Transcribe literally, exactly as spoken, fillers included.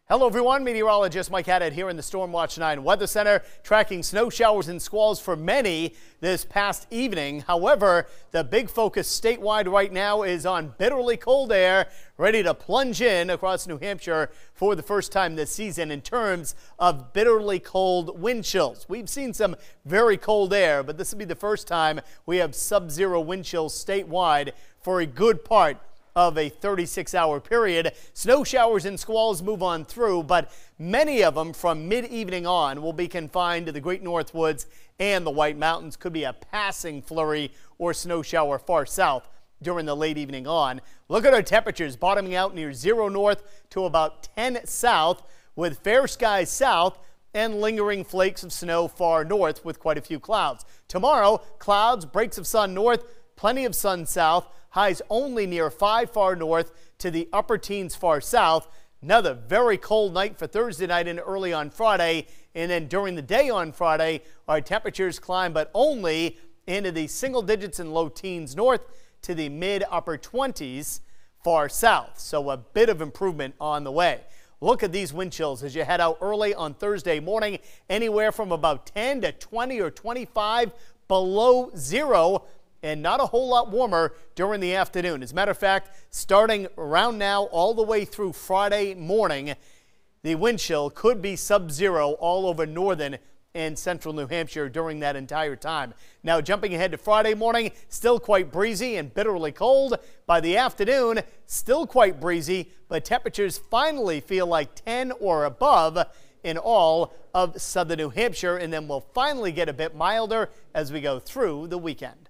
Hello everyone, meteorologist Mike Haddad here in the Storm Watch nine Weather Center, tracking snow showers and squalls for many this past evening. However, the big focus statewide right now is on bitterly cold air ready to plunge in across New Hampshire for the first time this season in terms of bitterly cold wind chills. We've seen some very cold air, but this will be the first time we have sub-zero wind chills statewide for a good part of a thirty-six hour period. Snow showers and squalls move on through, but many of them from mid-evening on will be confined to the Great North Woods and the White Mountains. Could be a passing flurry or snow shower far south during the late evening on. Look at our temperatures bottoming out near zero north to about ten south, with fair skies south and lingering flakes of snow far north with quite a few clouds. Tomorrow, clouds, breaks of sun north, plenty of sun south, highs only near five far north to the upper teens far south. Another very cold night for Thursday night and early on Friday. And then during the day on Friday, our temperatures climb, but only into the single digits and low teens north to the mid upper twenties far south. So a bit of improvement on the way. Look at these wind chills as you head out early on Thursday morning, anywhere from about ten to twenty or twenty-five below zero, and not a whole lot warmer during the afternoon. As a matter of fact, starting around now all the way through Friday morning, the wind chill could be sub-zero all over northern and central New Hampshire during that entire time. Now, jumping ahead to Friday morning, still quite breezy and bitterly cold. By the afternoon, still quite breezy, but temperatures finally feel like ten or above in all of southern New Hampshire, and then we'll finally get a bit milder as we go through the weekend.